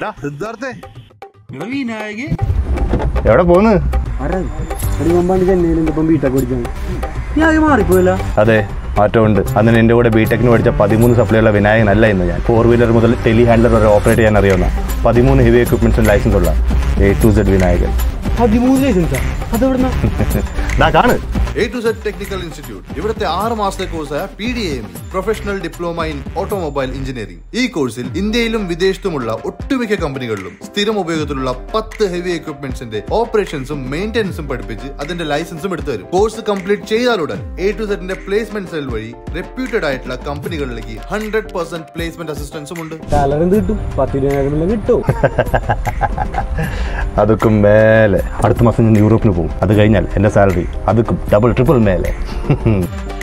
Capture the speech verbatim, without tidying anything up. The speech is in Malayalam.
എവിടെ പോന്ന്? അതെ, മാറ്റമുണ്ട്. അന്ന് എന്റെ കൂടെ ബിടെക്കിന് പഠിച്ച പതിമൂന്ന് സപ്ലൈയുള്ള വിനായകനല്ല ഇന്ന് ഞാൻ. ഫോർ വീലർ മുതൽ ടെലി ഹാൻഡലർ വരെ ഓപ്പറേറ്റ് ചെയ്യാൻ അറിയാവുന്ന പതിമൂന്ന് ഹെവി എക്വിപ്മെന്റ്സും ലൈസൻസ് ഉള്ള എ ടു സെഡ് വിനായകൻ. കാണു A to Z Technical Institute. ഇവിടുത്തെ ആറ് മാസത്തെ കോഴ്സായ P D M E professional diploma in automobile engineering. ഈ കോഴ്സിൽ ഇന്ത്യയിലും വിദേശത്തുമുള്ള ഒട്ടുമിക്ക കമ്പനികളിലും സ്ഥിരം ഉപയോഗത്തിലുള്ള പത്ത് ഹെവി എക്വിപ്മെന്റ്സിന്റെ ഓപ്പറേഷൻസും മെയിന്റനൻസും പഠിപ്പിച്ച് അതിന്റെ ലൈസൻസും എടുത്തു തരും. കോഴ്സ് കംപ്ലീറ്റ് ചെയ്താലുടൻ എ ടു സെഡിന്റെ പ്ലേസ്മെന്റ് സെൽ വഴി റെപ്യൂട്ടഡ് ആയിട്ടുള്ള കമ്പനികളിലേക്ക് ഹൺഡ്രഡ് പെർസെന്റ് പ്ലേസ്മെന്റ് അസിസ്റ്റൻസും ഉണ്ട്. അതൊക്കെ മേലെ അടുത്ത മാസം ഞാൻ യൂറോപ്പിന് പോകും. അത് കഴിഞ്ഞാൽ എന്റെ സാലറി അതൊക്കെ ഡബിൾ ട്രിപ്പിൾ മേലെ.